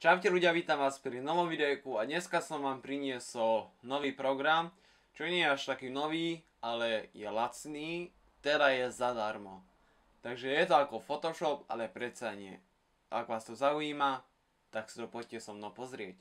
Čaute ľudia, vítam vás pri novom videjku a dneska som vám priniesol nový program, čo nie je až taký nový, ale je lacný, teda je zadarmo. Takže je to ako Photoshop, ale predsa nie. Ak vás to zaujíma, tak si to poďte so mnou pozrieť.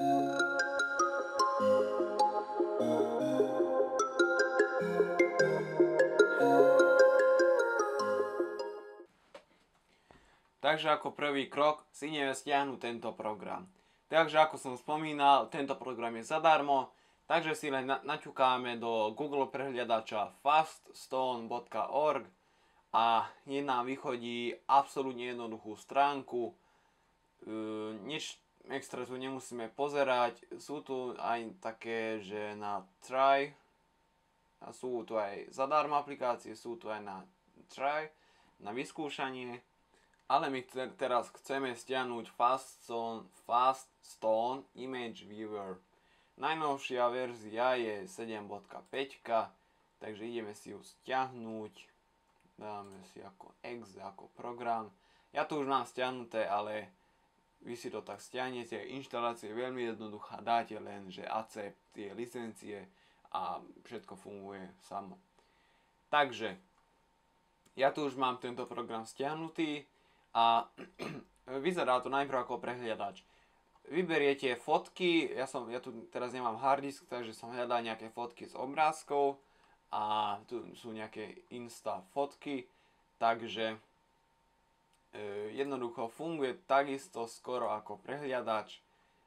Takže ako prvý krok si ideme stiahnuť tento program. Takže ako som spomínal, tento program je zadarmo, takže si len naťukáme do Google prehliadača faststone.org a nám vychodí absolútne jednoduchú stránku. Nič extra tu nemusíme pozerať, sú tu aj také, že na try, a sú tu aj zadarmo aplikácie, sú tu aj na try, na vyskúšanie. Ale my teraz chceme stiahnuť Faststone Image Viewer. Najnovšia verzia je 7.5, takže ideme si ju stiahnuť. Dáme si ako exe, ako program. Ja tu už mám stiahnuté, ale vy si to tak stiahnete. Inštalácia je veľmi jednoduchá, dáte len, že accept tie licencie a všetko funguje samo. Takže, ja tu už mám tento program stiahnutý. A vyzerá to najprv ako prehliadač. Vyberiete fotky, ja tu teraz nemám harddisk, takže som hľadal nejaké fotky z obrázkov a tu sú nejaké insta fotky, takže jednoducho funguje takisto skoro ako prehliadač.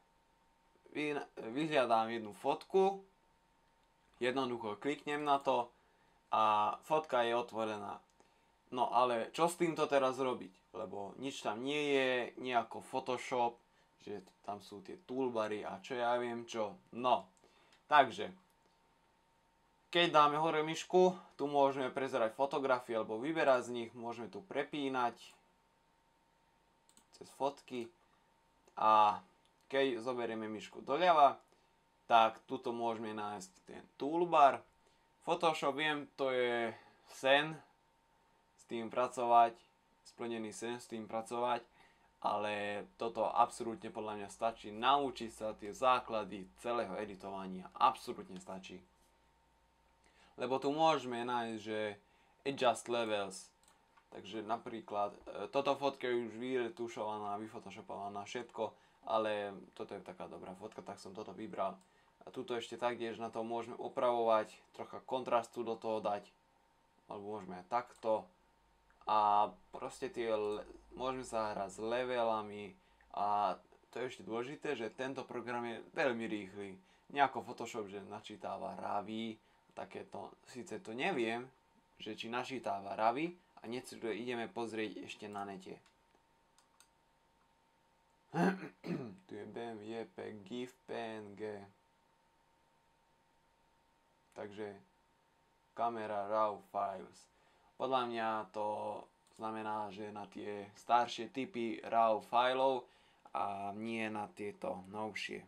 Vyhľadám jednu fotku, jednoducho kliknem na to a fotka je otvorená. No ale čo s týmto teraz robiť? Lebo nič tam nie je, nejako Photoshop, že tam sú tie toolbary a čo ja viem čo. No, takže, keď dáme hore myšku, tu môžeme prezerať fotografie alebo vyberať z nich, môžeme tu prepínať cez fotky a keď zoberieme myšku doľava, tak tuto môžeme nájsť ten toolbar. Photoshop, viem, to je sen s tým pracovať, splnený sen s tým pracovať, ale toto absolútne podľa mňa stačí. Naučiť sa tie základy celého editovania absolútne stačí. Lebo tu môžeme nájsť, že adjust levels, takže napríklad toto fotka je už vyretušovaná, vyfotoshopovaná všetko, ale toto je taká dobrá fotka, tak som toto vybral. A tuto ešte taktiež na to môžeme opravovať, trocha kontrastu do toho dať, alebo môžeme aj takto. A proste môžeme sa hrať s levelami a to je ešte dôležité, že tento program je veľmi rýchly. Nejako Photoshop, že načítava ravy, takéto, síce to neviem, že či načítava ravy a niečo ideme pozrieť ešte na nete. Tu je BM, JPEG, GIF, PNG. Takže kamera, RAW files. Podľa mňa to znamená, že na tie staršie typy RAW fileov a nie na tieto novšie.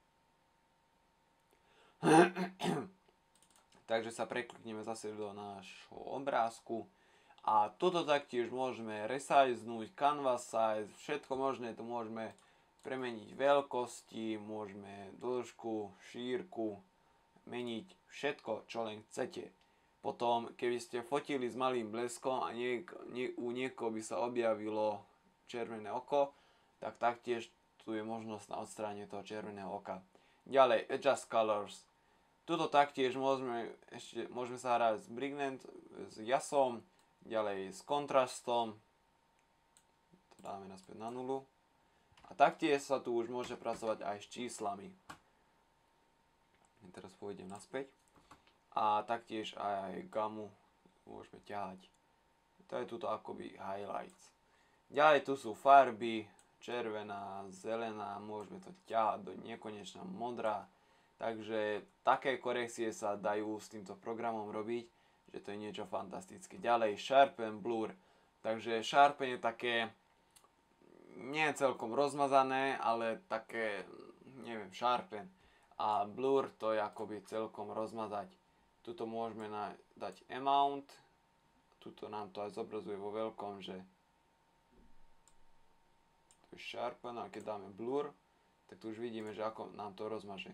Takže sa preklikneme zase do nášho obrázku a toto taktiež môžeme resizenúť, canvas size, všetko možné, tu môžeme premeniť veľkosti, môžeme dĺžku, šírku, meniť všetko, čo len chcete. Potom, keby ste fotili s malým bleskom a u niekoho by sa objavilo červené oko, tak taktiež tu je možnosť na odstránenie toho červeného oka. Ďalej, adjust colors. Tuto taktiež môžeme sa hrať s Brigant, s jasom, ďalej s kontrastom. To dáme naspäť na nulu. A taktiež sa tu už môže pracovať aj s číslami. Teraz pôjdem naspäť. A taktiež aj gamu môžeme ťahať. To je tuto akoby highlights. Ďalej tu sú farby, červená, zelená, môžeme to ťahať do nekonečna modrá. Takže také korekcie sa dajú s týmto programom robiť, že to je niečo fantastické. Ďalej sharpen, blur. Takže sharpen je také, nie je celkom rozmazané, ale také, neviem, sharpen. A blur to je akoby celkom rozmazať. Tuto môžeme dať amount, tuto nám to aj zobrazuje vo veľkom, že tu trošku sharpen, a keď dáme blur, tak tu už vidíme, že ako nám to rozmaže.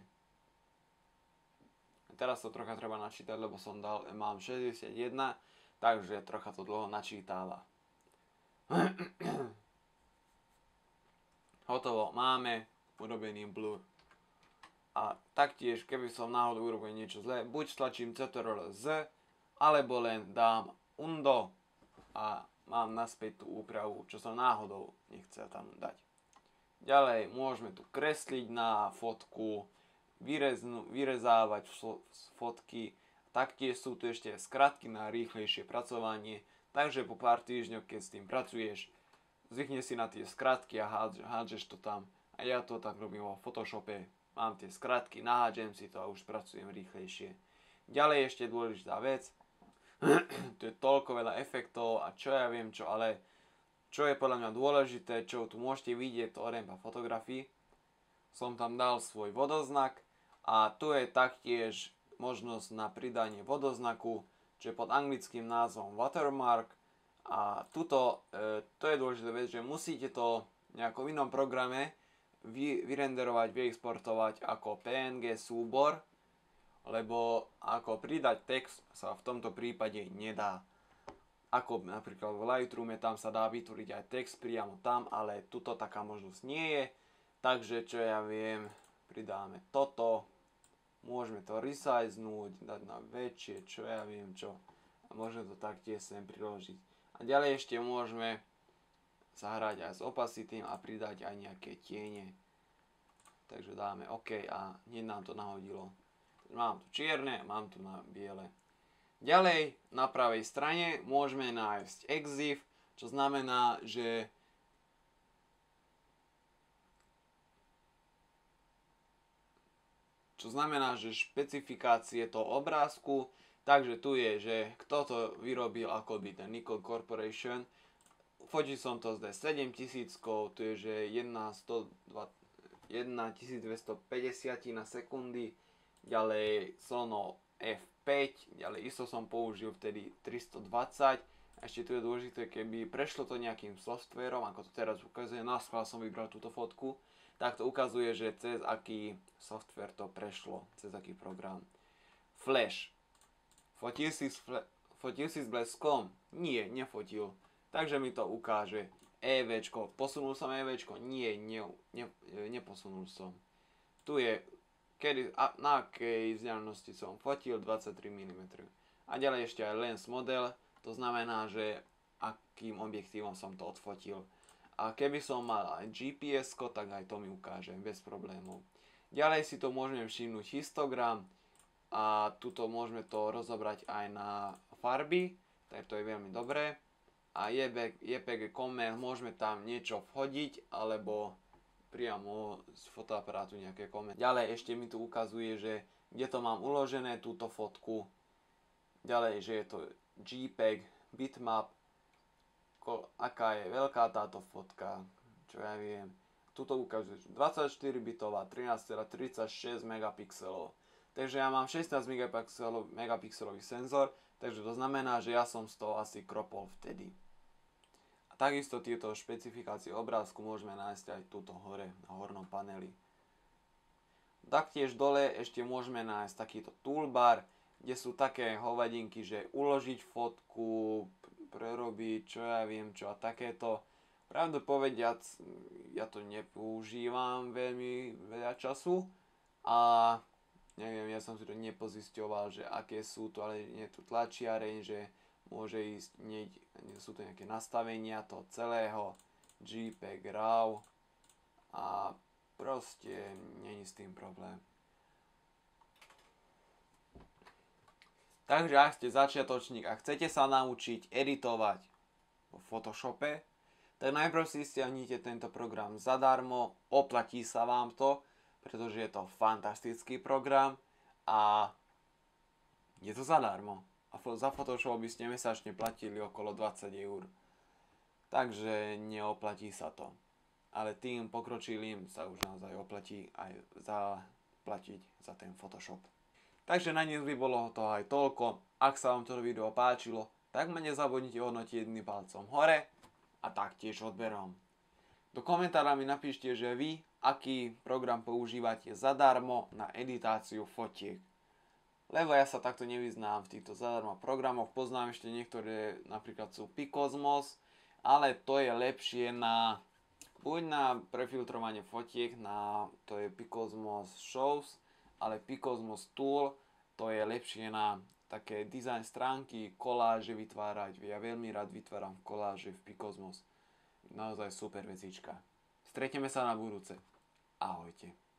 A teraz to trocha treba načítať, lebo mám 61, takže trocha to dlho načítala. Hotovo, máme urobený blur. A taktiež, keby som náhodou urobil niečo zlé, buď stlačím Ctrl+Z, alebo len dám undo a mám naspäť tú úpravu, čo som náhodou nechcel tam dať. Ďalej môžeme tu kresliť na fotku, vyrezávať fotky. Taktiež sú tu ešte skratky na rýchlejšie pracovanie, takže po pár týždňoch, keď s tým pracuješ, zvykne si na tie skratky a hádžeš to tam. A ja to tak robím vo Photoshope. Mám tie skratky, nahádžem si to a už pracujem rýchlejšie. Ďalej ešte dôležitá vec. Tu je toľko veľa efektov a čo ja viem čo, ale čo je podľa mňa dôležité, čo tu môžete vidieť, to Orempa fotografii. Som tam dal svoj vodoznak a tu je taktiež možnosť na pridanie vodoznaku, čo je pod anglickým názvom watermark. A tuto, to je dôležitá vec, že musíte to v nejakom inom programe vyrenderovať, vyexportovať ako PNG súbor, lebo ako pridať text sa v tomto prípade nedá. Ako napríklad v Lightroome, tam sa dá vytvoriť aj text priamo tam, ale tuto taká možnosť nie je. Takže čo ja viem, pridáme toto, môžeme to resizenúť, dať na väčšie, čo ja viem čo. A môžeme to taktiež sem priložiť. A ďalej ešte môžeme zahrať aj s opacity a pridať aj nejaké tiene. Takže dáme OK a hneď nám to nahodilo. Mám tu čierne, mám tu na biele. Ďalej na pravej strane môžeme nájsť EXIF, čo znamená, že špecifikácie toho obrázku. Takže tu je, že kto to vyrobil, akoby ten Nikon Corporation. Fotil som to z D7000, tu je, že 1250 na sekundy, ďalej Sono F5, ďalej ISO som použil vtedy 320. A ešte tu je dôležité, keby prešlo to nejakým softvérom, ako to teraz ukazuje, na schvál som vybral túto fotku, tak to ukazuje, že cez aký softvér to prešlo, cez aký program. Flash. Fotil si s bleskom? Nie, nefotil. Takže mi to ukáže. EVčko. Posunul som EVčko? Nie, neposunul som. Tu je, na akej vzdialenosti som fotil, 23 mm. A ďalej ešte aj lens model. To znamená, že akým objektívom som to odfotil. A keby som mal aj GPS-ko, tak aj to mi ukáže bez problémov. Ďalej si to môžeme všimnúť histogram. A tuto môžeme to rozobrať aj na farby, tak to je veľmi dobré. A JPG comment, môžeme tam niečo vhodiť, alebo priamo z fotoaparátu nejaké koment. Ďalej ešte mi tu ukazuje, že kde to mám uložené, túto fotku. Ďalej, že je to JPEG, bitmap, aká je veľká táto fotka, čo ja viem. Tuto ukazuje 24 bitová, 13,36 megapixelov. Takže ja mám 16 megapixelový senzor, takže to znamená, že ja som z toho asi kropol vtedy. A takisto tieto špecifikácie obrázku môžeme nájsť aj tuto hore, na hornom paneli. Taktiež dole ešte môžeme nájsť takýto toolbar, kde sú také hovadinky, že uložiť fotku, prerobiť, čo ja viem čo a takéto. Pravdu povediac, ja to nepoužívam veľmi veľa času a neviem, ja som si to nepozisťoval, že aké sú to, ale nie je tu tlačiareň, že môže ísť, sú to nejaké nastavenia toho celého, JPEG, RAW a proste není s tým problém. Takže ak ste začiatočník a chcete sa naučiť editovať vo Photoshope, tak najprv si stiahnite tento program zadarmo, oplatí sa vám to, pretože je to fantastický program a je to zadarmo. A za Photoshop by ste mesačne platili okolo 20 eur. Takže neoplatí sa to. Ale tým pokročilým sa už naozaj oplatí aj zaplatiť za ten Photoshop. Takže na dnes by bolo to aj toľko. Ak sa vám toto video páčilo, tak ma nezabudnite hodnotiť jedným palcom hore a taktiež odberom. Do komentára mi napíšte, že vy, aký program používate zadarmo na editáciu fotiek. Lebo ja sa takto nevyznám v týchto zadarmo programoch. Poznám ešte niektoré, napríklad sú Picosmos, ale to je lepšie na buď na prefiltrovanie fotiek, to je Picosmos Shows, ale Picosmos Tool, to je lepšie na také design stránky, koláže vytvárať. Ja veľmi rád vytváram koláže v Picosmos. Naozaj super vecička. Stretneme sa na budúce. Ahojte.